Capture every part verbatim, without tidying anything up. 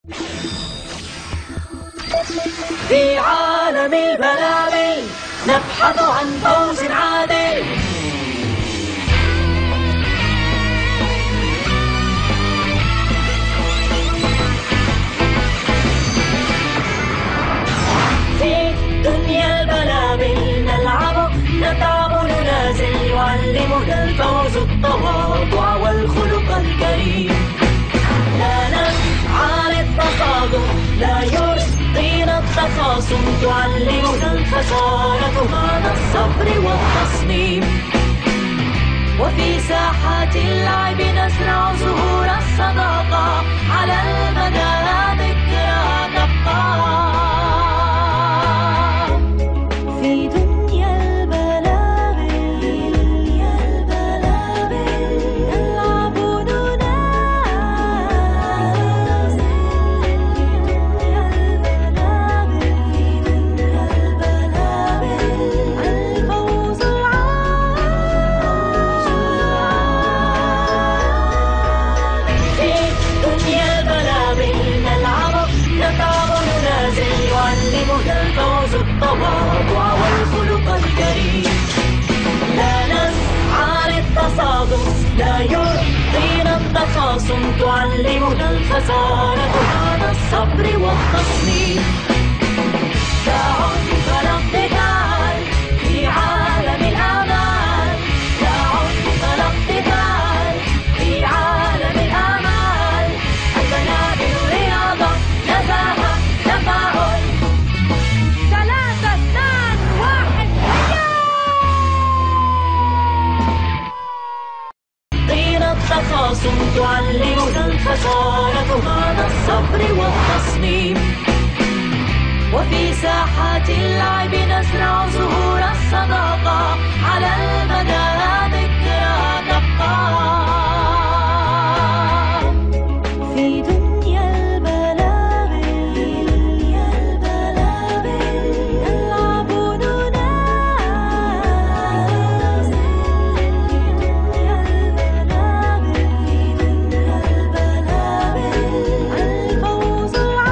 في عالم البلابل نبحث عن فوز عادل. في دنيا البلابل نلعب نتعب ننازل، يعلمنا الفوز التواضع والخلق الكريم. لا نسعى للتصادم، لا يرضينا التخاصم، تعلمنا الخسارة معنى الصبر والتصميم. وفي ساحات اللعب نزرع زهور الصداقة، على المدى ذكرى تبقى. في دنيا البلابل دنيا البلابل نلعب ننازل. دنيا البلابل في دنيا البلابل الفوز العادل. في دنيا البلابل نلعب نتعب ننازل، يعلمنا الفوز التواضع والخلق الكريم. لا نسعى للتصادم، لا يرضينا التخاصم، تعلمنا الخسارة معنى الصبر والتصميم. لا عنف لا اقتتال في عالم الأعمال، لا عنف لا اقتتال في عالم الأعمال. البلابل رياضة، نزاهة، تفاؤل. ثلاثة اثنان واحد هيا. دين التخاصم، تعلمنا الخسارة معنى الصبر والتصميم. وفي ساحات اللعب نزرع زهور الصداقة، على المدى ذكرى تبقى. في دنيا البلابل دنيا البلابل نلعب ننازل. دنيا البلابل في دنيا البلابل الفوز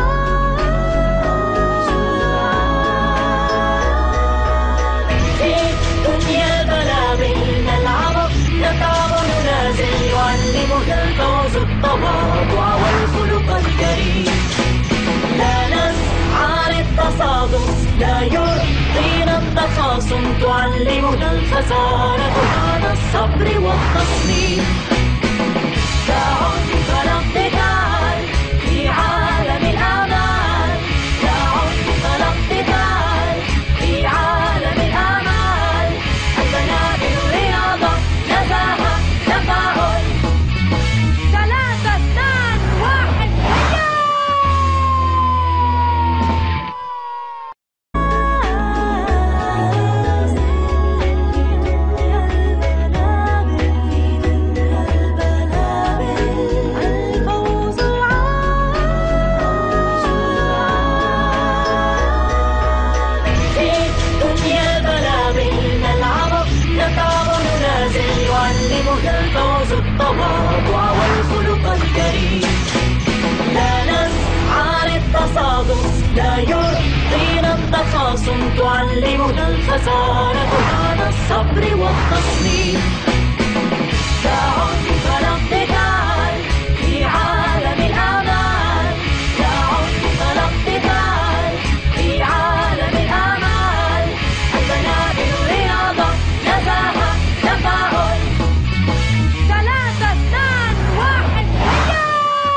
العادل. في دنيا البلابل نلعب نتعب ننازل، يعلمنا الفوز التواضع والخلق الكريم. لا نسعى للتصادم، لا يرضينا التخاصم، تعلمنا الخسارة معنى الصبر والتصميم. لا عنف لا اقتتال في عالم الأعمال، لا عنف لا اقتتال في عالم الأعمال. البلابل رياضة، نزاهة، تفاؤل. ثلاثة اثنان واحد هيا. دنيا البلابل في دنيا البلابل الفوز العادل. في دنيا البلابل نلعب نتعب ننازل، يعلمنا الفوز التواضع والخلق الكريم. لا نسعى للتصادم، لا يرضينا التخاصم، تعلمنا الخسارة معنى الصبر والتصميم. لا عنف لا اقتتال في عالم الأعمال، لا عنف لا اقتتال في عالم الأعمال. البلابل رياضة، نزاهة، تفاؤل. ثلاثة اثنان واحد هيا.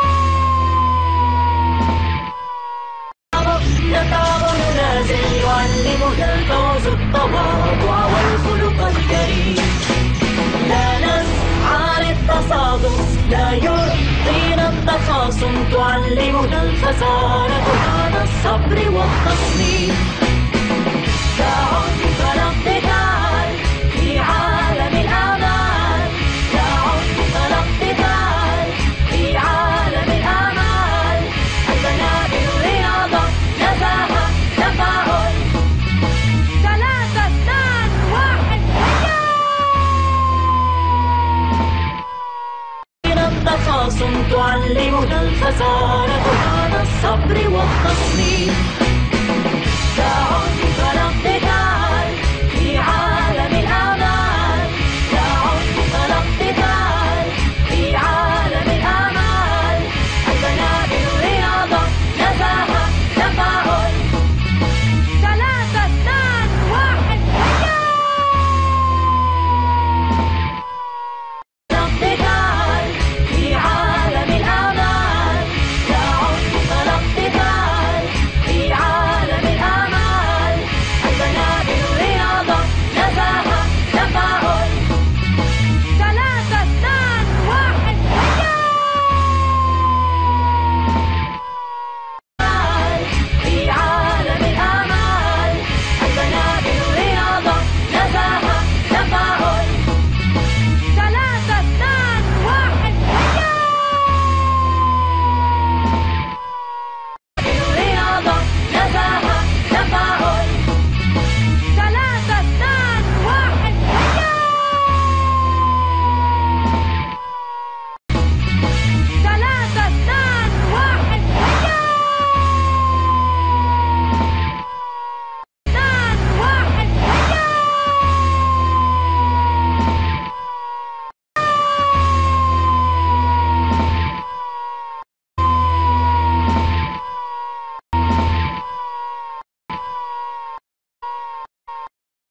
نتعب ننازل، يعلمنا الفوز التواضع والخلق الكريم. لا نسعى للتصادم، لا يرضينا التخاصم، تعلمنا الخسارة معنى الصبر والتصميم. لا عنف لا اقتتال في عالم الأعمال، لا عنف لا اقتتال في عالم الأعمال. البلابل رياضة، نزاهة، تفاؤل. ثلاثة اثنان واحد هيا. التخاصم، تعلمنا الخسارة معنى التصميم.